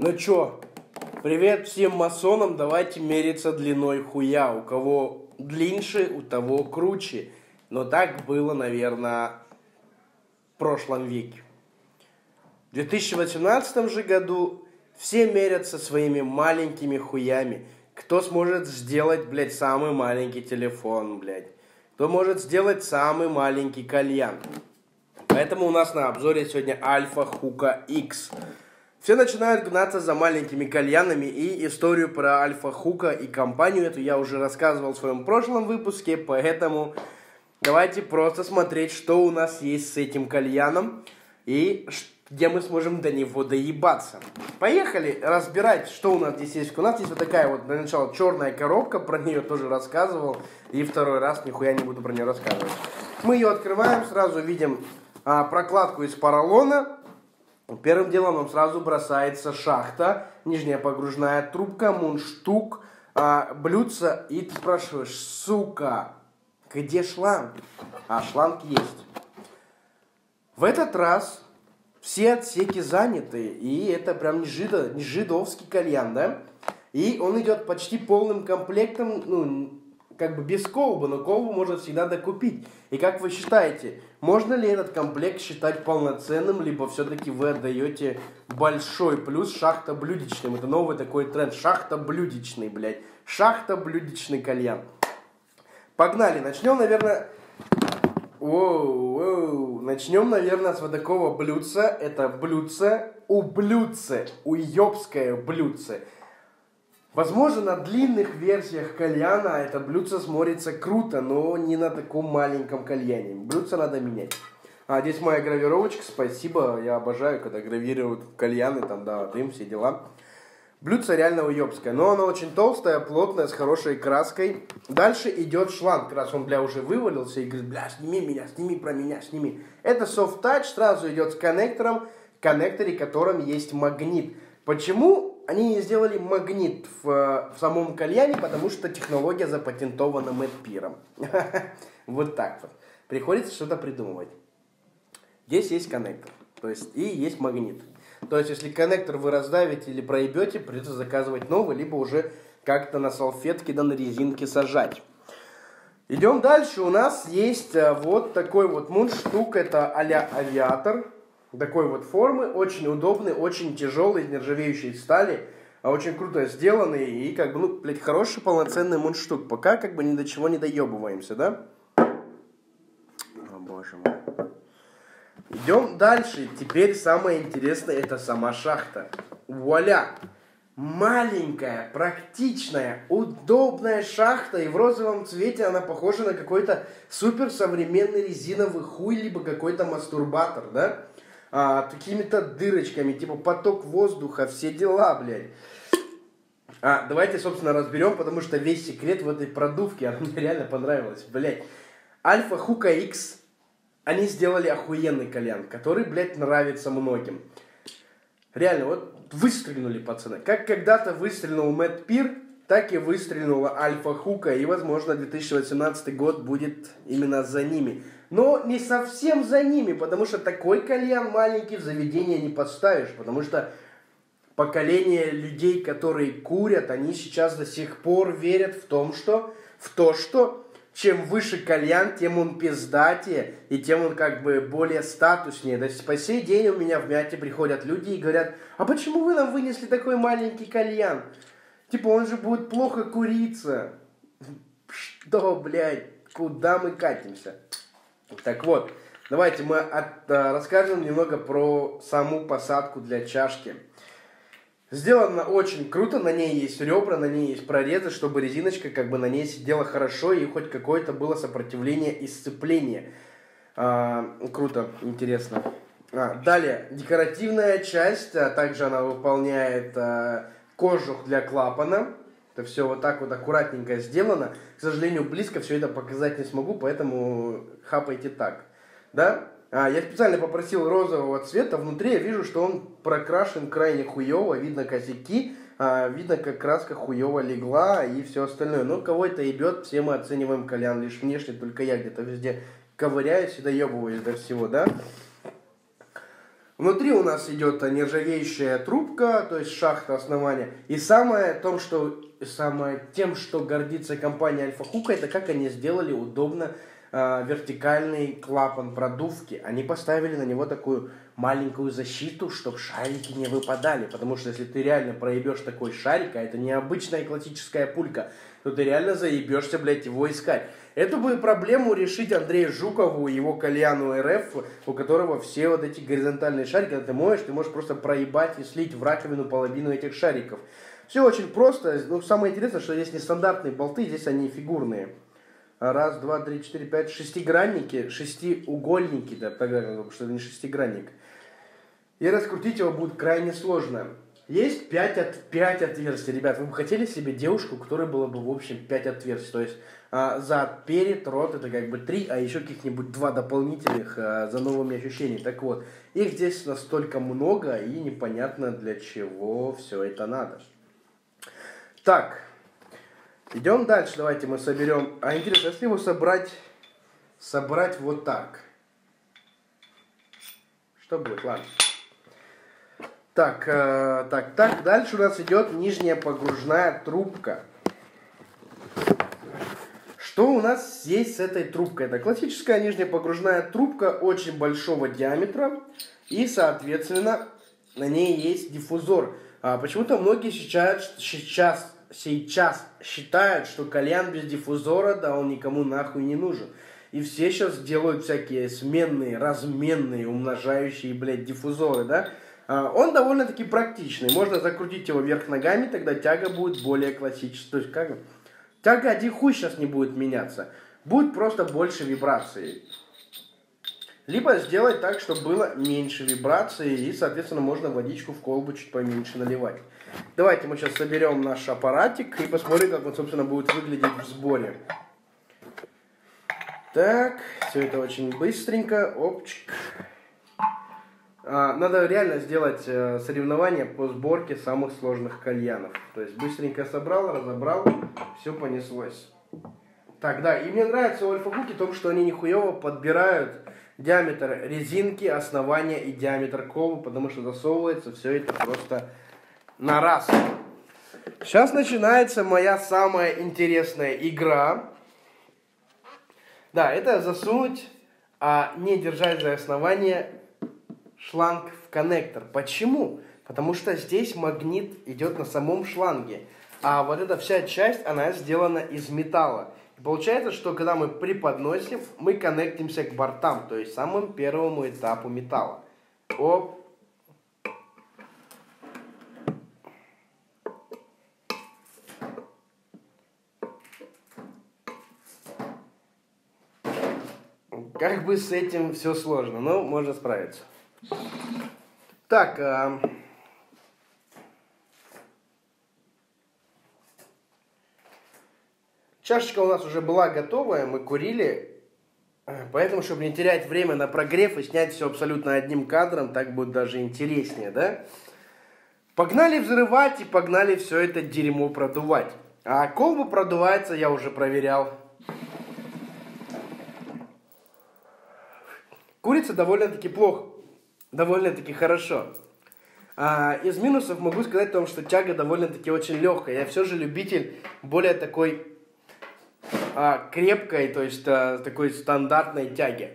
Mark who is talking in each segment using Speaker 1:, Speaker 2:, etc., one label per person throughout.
Speaker 1: Ну чё, привет всем масонам, давайте мериться длиной хуя. У кого длиннее, у того круче. Но так было, наверное, в прошлом веке. В 2018 же году все мерятся своими маленькими хуями. Кто сможет сделать, блядь, самый маленький телефон, блядь. Кто может сделать самый маленький кальян. Поэтому у нас на обзоре сегодня Альфа Хука X. Все начинают гнаться за маленькими кальянами, и историю про Альфа Хука и компанию эту я уже рассказывал в своем прошлом выпуске, поэтому давайте просто смотреть, что у нас есть с этим кальяном и где мы сможем до него доебаться. Поехали разбирать, что у нас здесь есть. У нас есть вот такая вот, для начала, черная коробка, про нее тоже рассказывал, и второй раз нихуя не буду про нее рассказывать. Мы ее открываем, сразу видим прокладку из поролона. Первым делом нам сразу бросается шахта, нижняя погружная трубка, мундштук, блюдце, и ты спрашиваешь, сука, где шланг? А шланг есть. В этот раз все отсеки заняты, и это прям не жидовский кальян, да? И он идет почти полным комплектом, ну, как бы без колбы, но колбу можно всегда докупить. И как вы считаете, можно ли этот комплект считать полноценным, либо все-таки вы отдаете большой плюс шахта-блюдечным? Это новый такой тренд, шахта-блюдечный, блядь. Шахта-блюдечный кальян. Погнали, начнем, наверное... Начнем, наверное, с вот такого блюдца. Это блюдце, уебское блюдце. Возможно, на длинных версиях кальяна это блюдце смотрится круто, но не на таком маленьком кальяне. Блюдце надо менять. Здесь моя гравировочка, спасибо, я обожаю, когда гравируют кальяны, там, да, дым, все дела. Блюдце реально уебское, но оно очень толстое, плотное, с хорошей краской. Дальше идет шланг, раз он, бля, уже вывалился и говорит, бля, сними меня, сними про меня, сними. Это soft touch, сразу идет с коннектором, в коннекторе котором есть магнит. Почему они не сделали магнит в самом кальяне? Потому что технология запатентована Мэтт Пиром. Вот так вот. Приходится что-то придумывать. Здесь есть коннектор. То есть и есть магнит. То есть если коннектор вы раздавите или проебете, придется заказывать новый, либо уже как-то на салфетке да на резинке сажать. Идем дальше. У нас есть вот такой вот мундштук. Это а-ля авиатор. Такой вот формы, очень удобный, очень тяжелый, из нержавеющей стали, очень круто сделанный и как бы, ну, блядь, хороший полноценный мундштук. Пока как бы ни до чего не доебываемся, да? О, боже мой. Идем дальше. Теперь самое интересное, это сама шахта. Вуаля! Маленькая, практичная, удобная шахта, и в розовом цвете она похожа на какой-то суперсовременный резиновый хуй, либо какой-то мастурбатор, да? Такими-то дырочками, типа поток воздуха, все дела, блядь. Давайте, собственно, разберем, потому что весь секрет в этой продувке, она мне реально понравилась, блядь. Альфа Хука X, они сделали охуенный кальян, который, блядь, нравится многим. Реально, вот выстрелили, пацаны. Как когда-то выстрелил Мэтт Пир, так и выстрелила Альфа Хука, и, возможно, 2018 год будет именно за ними. Но не совсем за ними, потому что такой кальян маленький в заведение не поставишь, потому что поколение людей, которые курят, они сейчас до сих пор верят в то, что чем выше кальян, тем он пиздатее, и тем он как бы более статуснее. То есть по сей день у меня в Мяте приходят люди и говорят, а почему вы нам вынесли такой маленький кальян? Типа он же будет плохо куриться. Что, блядь, куда мы катимся? Так вот, давайте мы расскажем немного про саму посадку для чашки. Сделано очень круто, на ней есть ребра, на ней есть прорезы, чтобы резиночка как бы на ней сидела хорошо и хоть какое-то было сопротивление и сцепление. Круто, интересно. Далее, декоративная часть, также она выполняет кожух для клапана. Это все вот так вот аккуратненько сделано. К сожалению, близко все это показать не смогу, поэтому хапайте так. Да? Я специально попросил розового цвета. Внутри я вижу, что он прокрашен крайне хуево. Видно косяки, видно, как краска хуево легла и все остальное. Но кого это ебет, все мы оцениваем кальян лишь внешне. Только я где-то везде ковыряюсь и доебываюсь до всего, да? Внутри у нас идет нержавеющая трубка, то есть шахта основания. И самое тем, что гордится компания Альфа Хука, это как они сделали удобно вертикальный клапан продувки. Они поставили на него такую маленькую защиту, чтобы шарики не выпадали. Потому что если ты реально проебешь такой шарик, а это не обычная классическая пулька, то ты реально заебешься, блядь, его искать. Эту бы проблему решить Андрею Жукову и его кальяну РФ, у которого все вот эти горизонтальные шарики, когда ты моешь, ты можешь просто проебать и слить в раковину половину этих шариков. Все очень просто. Ну, самое интересное, что здесь не стандартные болты, здесь они фигурные. Раз, два, три, четыре, пять, шестигранники, шестиугольники, да, тогда что это не шестигранник. И раскрутить его будет крайне сложно. Есть 5 отверстий, ребят. Вы бы хотели себе девушку, у которой было бы, в общем, 5 отверстий. То есть зад, перед, рот, это как бы 3, а еще каких-нибудь 2 дополнительных за новыми ощущениями. Так вот, их здесь настолько много, и непонятно, для чего все это надо. Так, идем дальше. Давайте мы соберем. А интересно, если его собрать вот так, что будет? Ладно. Так, дальше у нас идет нижняя погружная трубка. Что у нас есть с этой трубкой? Это классическая нижняя погружная трубка очень большого диаметра. И, соответственно, на ней есть диффузор. Почему-то многие сейчас считают, что кальян без диффузора, да он никому нахуй не нужен. И все сейчас делают всякие сменные, разменные, умножающие, блядь, диффузоры, да? Он довольно-таки практичный. Можно закрутить его вверх ногами, тогда тяга будет более классическая. То есть как? Тяга один хуй сейчас не будет меняться. Будет просто больше вибраций. Либо сделать так, чтобы было меньше вибраций. И, соответственно, можно водичку в колбу чуть поменьше наливать. Давайте мы сейчас соберем наш аппаратик и посмотрим, как он, собственно, будет выглядеть в сборе. Так, все это очень быстренько. Опчик. Надо реально сделать соревнование по сборке самых сложных кальянов. То есть быстренько собрал, разобрал, все понеслось. Так, да, и мне нравится у Альфа Хуки в том, что они нихуево подбирают диаметр резинки, основания и диаметр колбы, потому что засовывается все это просто на раз. Сейчас начинается моя самая интересная игра. Да, это засунуть, а не держать за основание шланг в коннектор. Почему? Потому что здесь магнит идет на самом шланге. А вот эта вся часть, она сделана из металла. И получается, что когда мы преподносим, мы коннектимся к бортам. То есть самому первому этапу металла. Оп. Как бы с этим все сложно, но можно справиться. Так, чашечка у нас уже была готовая, мы курили, поэтому, чтобы не терять время на прогрев и снять все абсолютно одним кадром, так будет даже интереснее, да? Погнали взрывать и погнали все это дерьмо продувать. А колба продувается, я уже проверял. Курица довольно-таки плохо, довольно-таки хорошо. Из минусов могу сказать о том, что тяга довольно-таки очень легкая. Я все же любитель более такой крепкой, то есть такой стандартной тяги.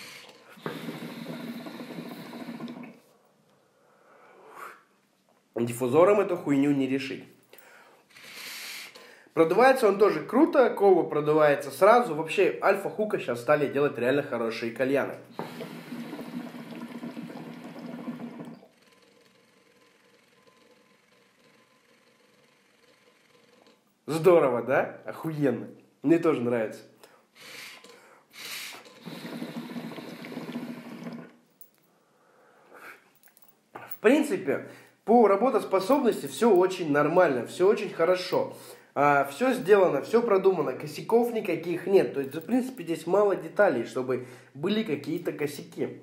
Speaker 1: Диффузором эту хуйню не решить. Продувается он тоже круто, колба продувается сразу. Вообще, Альфа Хука сейчас стали делать реально хорошие кальяны. Здорово, да? Охуенно. Мне тоже нравится. В принципе, по работоспособности все очень нормально, все очень хорошо. Все сделано, все продумано, косяков никаких нет. То есть, в принципе, здесь мало деталей, чтобы были какие-то косяки.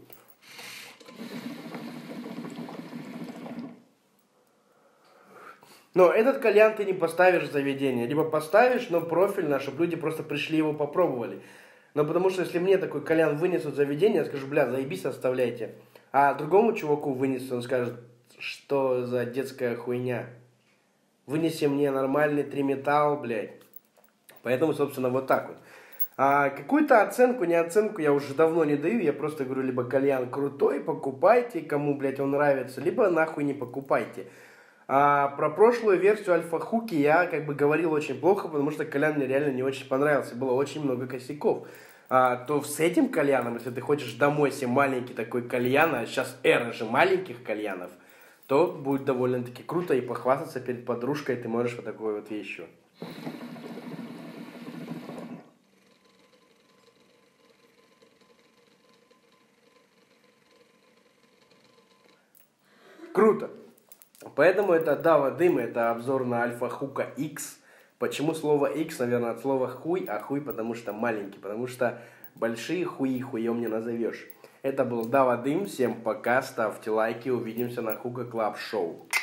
Speaker 1: Но этот кальян ты не поставишь в заведение. Либо поставишь, но профильно, чтобы люди просто пришли его попробовали. Но потому что если мне такой кальян вынесут в заведение, я скажу, бля, заебись, оставляйте. А другому чуваку вынести, он скажет, что за детская хуйня. Вынеси мне нормальный 3 металл, блядь. Поэтому, собственно, вот так вот. А какую-то оценку, не оценку я уже давно не даю. Я просто говорю, либо кальян крутой, покупайте, кому, блядь, он нравится, либо нахуй не покупайте. А про прошлую версию Альфа-Хуки я как бы говорил очень плохо, потому что кальян мне реально не очень понравился. Было очень много косяков. То с этим кальяном, если ты хочешь домой себе маленький такой кальян, а сейчас эра же маленьких кальянов, то будет довольно-таки круто и похвастаться перед подружкой ты можешь вот такой вот вещью. Круто. Поэтому это Дава Дым, это обзор на Альфа Хука X. Почему слово X, наверное, от слова хуй, а хуй потому что маленький, потому что большие хуи хуем не назовешь. Это был Дава Дым, всем пока, ставьте лайки, увидимся на Хука Клаб Шоу.